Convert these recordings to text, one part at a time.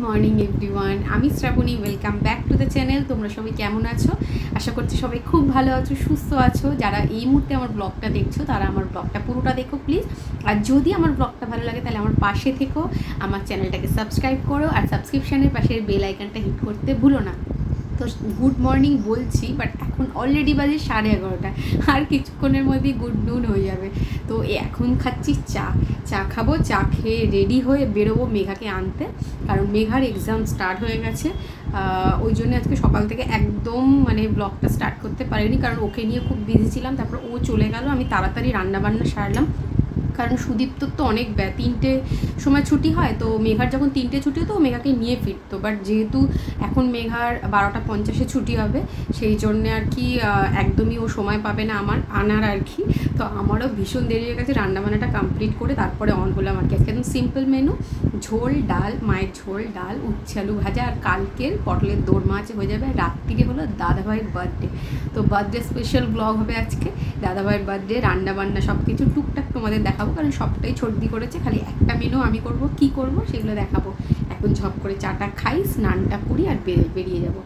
Morning everyone, আমি Shrabani. Welcome back to the channel. তোমরা সবাই কেমন আছো? আশা করছি সবাই খুব ভালো আছো, সুস্থ আছো। যারা এই মুহূর্তে আমার ব্লগটা দেখছো তারা আমার ব্লগটা পুরোটা দেখো প্লিজ। আর যদি আমার ব্লগটা ভালো লাগে তাহলে আমার পাশে থেকো, আমার চ্যানেলটাকে সাবস্ক্রাইব করো আর সাবস্ক্রিপশানের পাশের বেল আইকনটা হিট করতে ভুলো না। তো গুড মর্নিং বলছি, বাট এখন অলরেডি বাজে 11:30, আর কিছুক্ষণের মধ্যেই গুড নুন হয়ে যাবে। তো এখন খাচ্ছি চা খাবো। চা খেয়ে রেডি হয়ে বেরোবো মেঘাকে আনতে, কারণ মেঘার এক্সাম স্টার্ট হয়ে গেছে। ওই জন্য আজকে সকাল থেকে একদম ব্লগটা স্টার্ট করতে পারিনি, কারণ ওকে নিয়ে খুব বিজি ছিলাম। তারপর ও চলে গেল, আমি তাড়াতাড়ি রান্নাবান্না সারলাম, কারণ সুদীপ্তর তো অনেক 3টে সময় ছুটি হয়। তো মেঘার যখন 3টে ছুটি হতো ও মেঘাকে নিয়ে ফিরতো, বাট যেহেতু এখন মেঘার 12:50 ছুটি হবে, সেই জন্যে আর কি একদমই ও সময় পাবে না আমার আনার আর কি। তো আমারও ভীষণ দেরি হয়ে গেছে রান্নাবান্নাটা কমপ্লিট করে তারপরে অন হলাম আর কি। আজকে একদম সিম্পল মেনু, ঝোল ডাল, মায়ের ঝোল ডাল, উচ্ছে আলু ভাজা, আর কালকের পটলের দোরমা আছে হয়ে যাবে। রাত্রিরে হলো দাদাভাইয়ের বার্থডে, তো বার্থডে স্পেশাল ব্লগ হবে আজকে। দাদাভাইয়ের বার্থডে, রান্নাবান্না সব কিছু টুকটাক তোমাদের দেখাবো, কারণ সবটাই সর্দি করেছে, খালি একটা মেনু আমি করব, কি করব সেগুলো দেখাবো। এখন ঝপ করে চাটা খাই, স্নানটা করি আর বেরিয়ে যাব।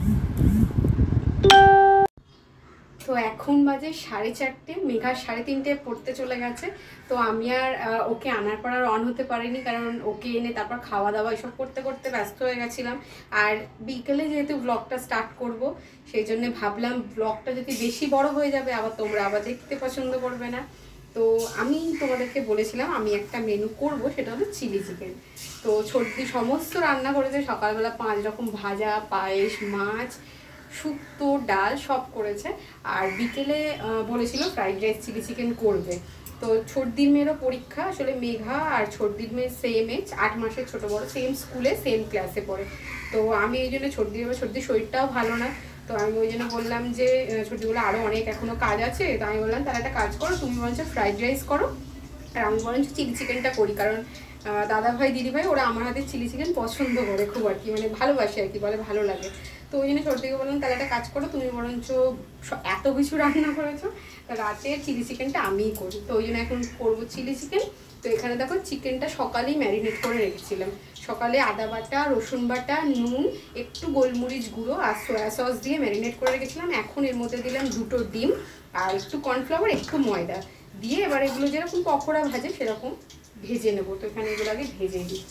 তো এখন বাজে 4:30, মেঘা 3:30 পড়তে চলে গেছে। তো আমি আর ওকে আনার পর আর অন হতে পারিনি, কারণ ওকে এনে তারপর খাওয়া দাওয়া এসব করতে করতে ব্যস্ত হয়ে গেছিলাম। আর বিকেলে যেহেতু ব্লগটা স্টার্ট করব, সেই জন্য ভাবলাম ব্লগটা যদি বেশি বড় হয়ে যাবে আবার তোমরা আবার দেখতে পছন্দ করবে না। তো আমি তোমাদেরকে বলেছিলাম আমি একটা মেনু করব, সেটা হলো চিলি চিকেন। তো সর্দি সমস্ত রান্না করেছে, সকালবেলা 5 রকম ভাজা, পায়েস, মাছ, শুক্তো, ডাল সব করেছে। আর বিকেলে বলেছিল ফ্রাইড রাইস চিলি চিকেন করবে। তো সর্দির মেয়েরও পরীক্ষা, আসলে মেঘা আর সর্দির মেয়ে সেম এজ, 8 মাসের ছোটো বড়ো, সেম স্কুলে সেম ক্লাসে পড়ে। তো আমি এই জন্য সর্দির শরীরটাও ভালো না, তো আমি ওই জন্য বললাম যে সর্দিগুলো আরও অনেক এখনও কাজ আছে। তো আমি বললাম তাহলে একটা কাজ করো, তুমি বরঞ্চ ফ্রাইড রাইস করো আর আমি বরঞ্চ চিলি চিকেনটা করি, কারণ দাদাভাই দিদিভাই ওরা আমার হাতে চিলি চিকেন পছন্দ করে খুব আর কি, ভালোবাসে আর কি, বলে ভালো লাগে। তো ওই জন্য সর্দিকে বললাম তাহলে একটা কাজ করো, তুমি বরঞ্চ এত কিছু রান্না করেছো, রাতে চিলি চিকেনটা আমিই করি। তো ওই জন্য এখন করবো চিলি চিকেন। তো এখানে দেখো চিকেনটা সকালেই ম্যারিনেট করে রেখেছিলাম। সকালে আদা বাটা, রসুন বাটা, নুন, একটু গোলমরিচ গুঁড়ো আর সয়া সস দিয়ে ম্যারিনেট করে রেখেছিলাম। এখন এর মধ্যে দিলাম 2টো ডিম আর একটু কর্নফ্লাওয়ার, একটু ময়দা দিয়ে এবার এগুলো যেরকম পকোড়া ভাজে সেরকম ভেজে নেবো। তো এখানে এগুলো আগে ভেজে দিই।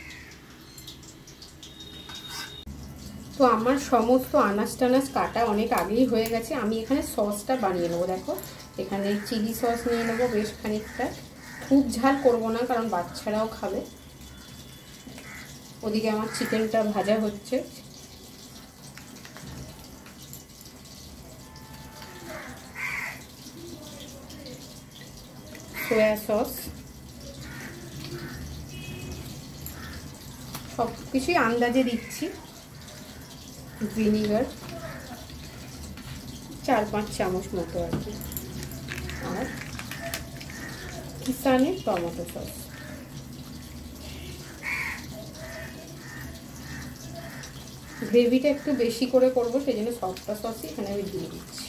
তো আমার সমস্ত আনাজ টানাজ কাটা অনেক আগেই হয়ে গেছে। আমি এখানে সসটা বানিয়ে নেবো। দেখো এখানে চিলি সস নিয়ে নেবো বেশ খানিকটা, খুব ঝাল করব না কারণ বাচ্চারাও খাবে। ওদিকে আমার চিকেনটা ভাজা হচ্ছে। সয়া সস সব কিছুই আন্দাজে দিচ্ছি। ভিনিগার 4-5 চামচ মতো আর কি, আর কিষানের টমেটো সস। গ্রেভিটা একটু বেশি করে করবো, সেই জন্য সবটা সসই এখানে আমি দিয়ে দিচ্ছি।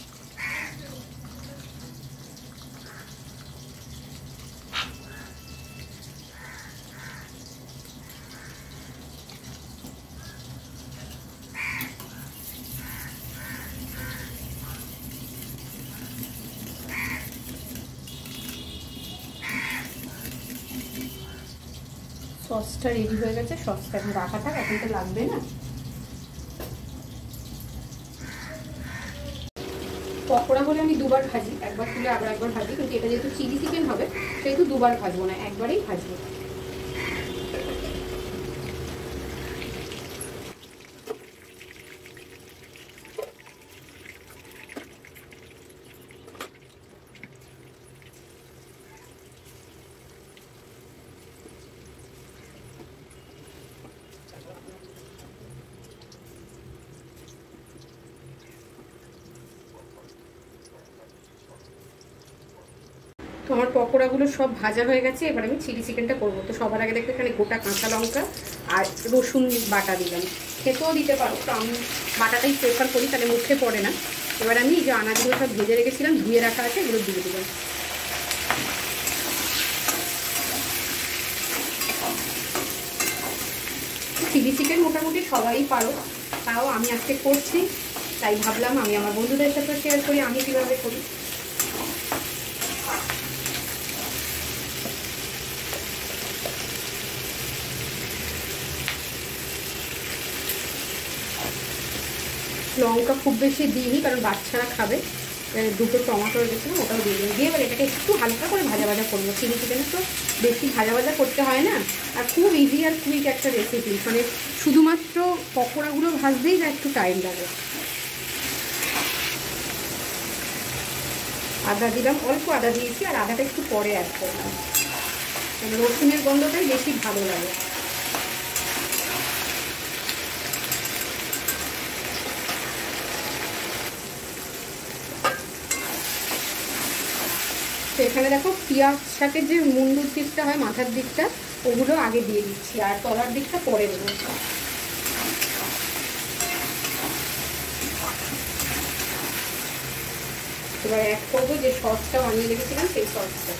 সসটা রেডি হয়ে গেছে, সসটা এখন রাখা থাক, এখন তো লাগবে না। পকোড়া হলে আমি দুবার ভাজি, একবার তুলে আবার একবার ভাজি, কিন্তু এটা যেহেতু চিলি চিকেন হবে সেহেতু দুবার ভাজবো না, একবারেই ভাজবো। তো আমার পকোড়াগুলো সব ভাজা হয়ে গেছে, এবার আমি চিলি চিকেনটা করবো। তো সবার আগে দেখতে এখানে গোটা কাঁচা লঙ্কা আর রসুন বাটা দিলাম, খেতেও দিতে পারো, তো আমি বাটাটাই প্রেফার করি, তাহলে মুখে পড়ে না। এবার আমি যে আনাজগুলো সব ভেজে রেখেছিলাম, ধুয়ে রাখা আছে, এগুলো দিয়ে দিলাম। চিলি চিকেন মোটামুটি সবাই পারো, তাও আমি আজকে করছি, তাই ভাবলাম আমি আমার বন্ধুদের সাথে শেয়ার করি আমি কীভাবে করি। লঙ্কা খুব বেশি দিইনি কারণ বাচ্চারা খাবে, দুটো টমেটো রেখেছিলাম ওটাও দিয়ে দিই, দিয়ে এবার এটাকে একটু হালকা করে ভাজা ভাজা করবো। চিলি চিকেনে তো বেশি ভাজা ভাজা করতে হয় না, আর খুব ইজি আর কুইক একটা রেসিপি, মানে শুধুমাত্র পকোড়াগুলো ভাজতেই যা একটু টাইম লাগে। আদা দিলাম, অল্প আদা দিয়েছি, আর আদাটা একটু পরে অ্যাড করলাম, রসুনের গন্ধটাই বেশি ভালো লাগে। তো এখানে দেখো পেঁয়াজ শাকের যে মুন্ডুর দিকটা হয়, মাথার দিকটা, ওগুলো আগে দিয়ে দিচ্ছি, আর তলার দিকটা পরে দেবো। এবার অ্যাড করবো যে সসটা বানিয়ে রেখেছিলাম সেই সসটা।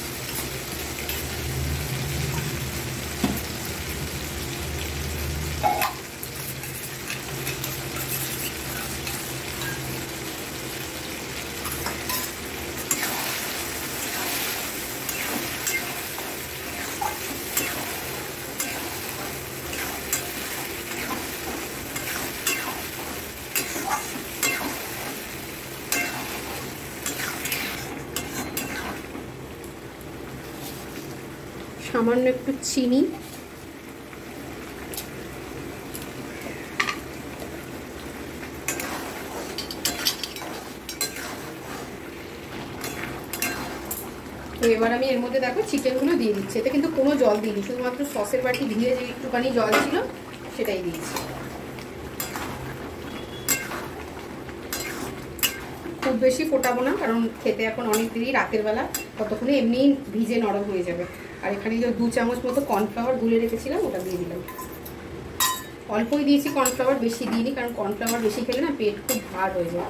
সামান্য একটু চিনি, তো এবার আমি এর মধ্যে দেখো চিকেনগুলো দিয়ে দিচ্ছি, এতে কিন্তু কোনো জল দিইনি, শুধুমাত্র সসের বাটি ধুয়ে যে একটুখানি জল ছিল সেটাই দিয়েছি। খুব বেশি ফোটাবো না কারণ খেতে এখন অনেক দেরি, রাতের বেলা, ততক্ষণে এমনি ভিজে নরম হয়ে যাবে। আর এখানে যে 2 চামচ মতো কর্নফ্লাওয়ার গুলে রেখেছিলাম ওটা দিয়ে দিলাম, অল্পই দিয়েছি কর্নফ্লাওয়ার, বেশি দিইনি কারণ কর্নফ্লাওয়ার বেশি খেলে না পেট খুব ভার হয়ে যায়।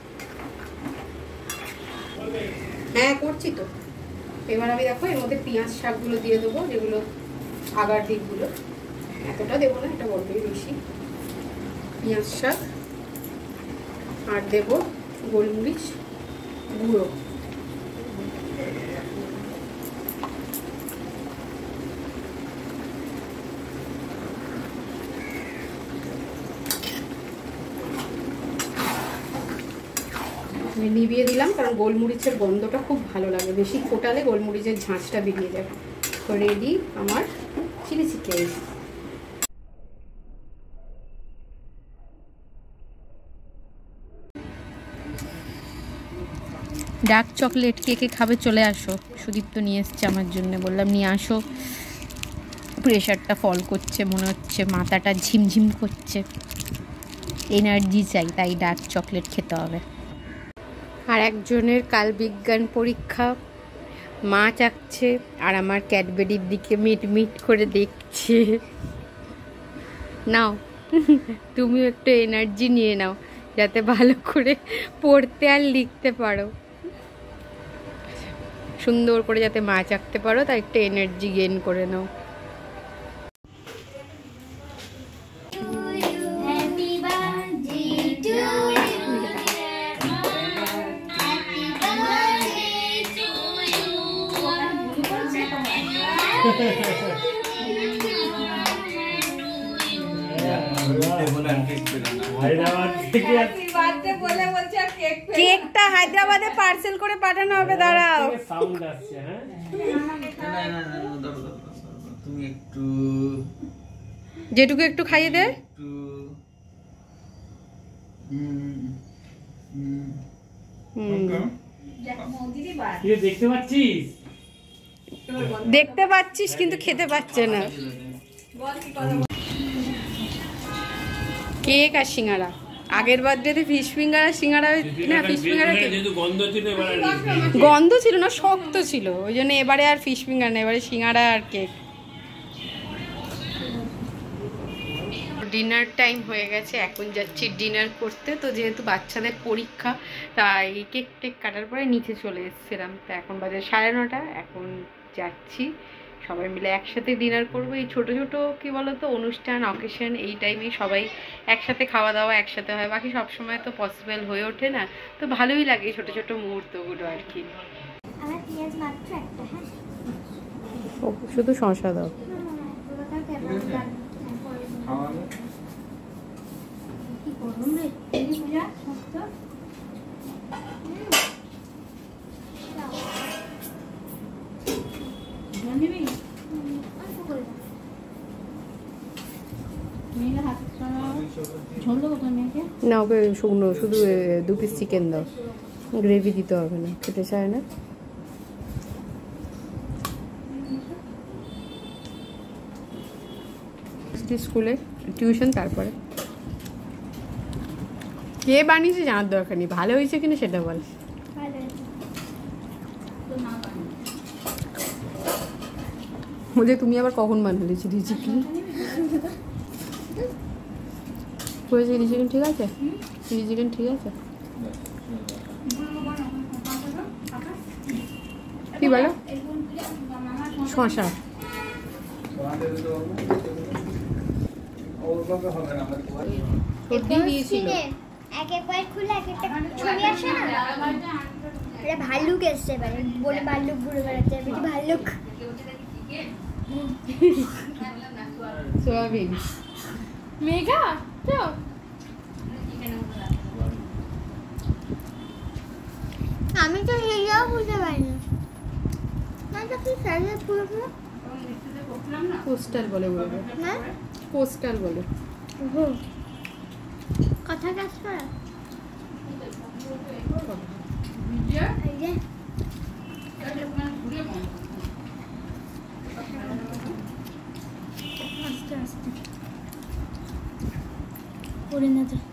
হ্যাঁ করছি তো। এবার আমি দেখো এর মধ্যে পেঁয়াজ শাকগুলো দিয়ে দেবো, যেগুলো আগার দিকগুলো, এতটা দেবো না, এটা বলবেই বেশি। পেঁয়াজ শাক, আর দেবো গোলমরিচ গুঁড়ো, নিভিয়ে দিলাম কারণ গোলমরিচের গন্ধটা খুব ভালো লাগে, বেশি ফোটালে গোলমরিচের ঝাঁঝটা বেরিয়ে যাবে। তো রেডি আমার চিলি চিকেন। ডার্ক চকলেট কে কে খাবে চলে আসো, সুদীপ্ত নিয়ে এসছে আমার জন্য, বললাম নিয়ে আসো, প্রেশারটা ফল করছে, মনে হচ্ছে মাথাটা ঝিমঝিম করছে, এনার্জি চাই, তাই ডার্ক চকলেট খেতে হবে। আর একজনের কাল বিজ্ঞান পরীক্ষা, মা চাচ্ছে আর আমার ক্যাডবেরির দিকে মিট মিট করে দেখছে। নাও তুমি একটু এনার্জি নিয়ে নাও যাতে ভালো করে পড়তে আর লিখতে পারো, সুন্দর করে যাতে মা চাকতে পারো, তাই একটু এনার্জি গেইন করে নাও। কেকটা হায়দ্রাবাদে পার্সেল করে পাঠানো হবে, দাঁড়াও। তুমি একটু যেটুকু একটু খাইয়ে দে। দেখতে পাচ্ছিস? দেখতে পাচ্ছিস কিন্তু খেতে পাচ্ছে না। কেক আর সিঙ্গারা, আগের বার্থডেতে ফিশ ফিঙ্গার সিঙ্গারা না, ফিশ ফিঙ্গার গন্ধ ছিল না, শক্ত ছিল, ওই জন্য এবারে আর ফিশ ফিঙ্গার না, এবারে সিঙ্গারা আর কেক। ডিনার টাইম হয়ে গেছে, এখন যাচ্ছি ডিনার করতে। তো যেহেতু বাচ্চাদের পরীক্ষা, তাই কেক টেক কাটার পরে নিচে চলে এসেছিলাম। তো এখন বাজে 9:30, এখন যাচ্ছি সবাই মিলে একসাথে ডিনার করবো। এই ছোটো ছোটো কী বলো তো অনুষ্ঠান অকেশন এই টাইমেই সবাই একসাথে খাওয়া দাওয়া একসাথে হয়, বাকি সব সময় তো পসিবল হয়ে ওঠে না। তো ভালোই লাগে ছোটো ছোটো মুহূর্তগুলো আর কি। শুধু শসা দাও। না ওকে শুকনো শুধু 2 পিস চিকেন দাও, গ্রেভি দিতে হবে না, খেতে চায় না। স্কুলে টিউশন, তারপরে কে বানিয়েছে জানার দরকার নেই, ভালো হয়েছে কিনা সেটা বল। বলছে তুমি আবার কখন বানালে চিলি চিকেন? চিলি চিকেন ঠিক আছে? চিলি চিকেন ঠিক আছে? কি বলো? শসা ভাল্লুক এসছে বলে ভাল্লুক ঘুরে বেড়াচ্ছে, ভাল্লুক সোয়াবিন মেঘা তো আমি তো হেয়াও বুঝতে পারিনি। কোস্টাল বলে বলবে, কোস্টাল বলে কথা কাজ করা আস্তে আস্তে করে না তো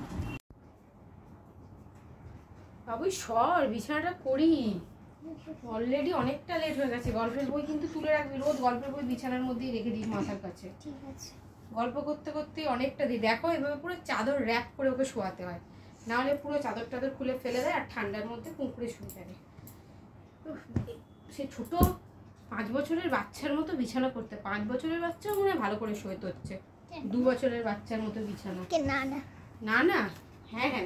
বাবু সর বিছানাটা করি, অলরেডি অনেকটা লেট হয়ে গেছে। গল্পের বই কিন্তু তুলে রাখবি, রোজ গল্পের বই বিছানার মধ্যেই রেখে দিই মাথার কাছে। ঠিক আছে। গল্প করতে করতে অনেকটা দিই, দেখো এভাবে পুরো চাদর র্যাপ করে ওকে শোয়াতে হয়, নাহলে পুরো চাদর টাদর খুলে ফেলে দেয় আর ঠান্ডার মধ্যে কুঁকড়ে শুয়ে থাকে। সে ছোট 5 বছরের বাচ্চার মতো বিছানা করতে, 5 বছরের বাচ্চাও মনে হয় ভালো করে শোতে হচ্ছে, 2 বছরের বাচ্চার মতো বিছানা। না না না না হ্যাঁ হ্যাঁ।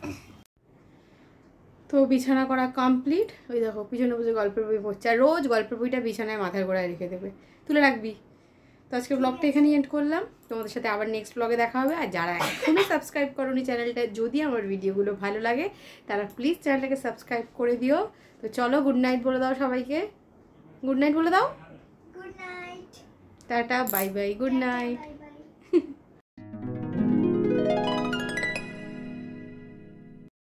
তো বিছানা করা কমপ্লিট, ওই দেখো পিছনে বসে গল্পের বই পড়ছে, আর রোজ গল্পের বইটা বিছানায় মাথার গোড়ায় রেখে দেবে, তুলে রাখবি। তো আজকে ব্লগটা এখানেই এন্ড করলাম, তোমাদের সাথে আবার নেক্সট ব্লগে দেখা হবে। আর যারা এখনও সাবস্ক্রাইব করোনি চ্যানেলটা, যদি আমার ভিডিওগুলো ভালো লাগে তারা প্লিজ চ্যানেলটাকে সাবস্ক্রাইব করে দিও। তো চলো গুড নাইট বলে দাও সবাইকে, গুড নাইট বলে দাও, good night, tata bye bye, good night.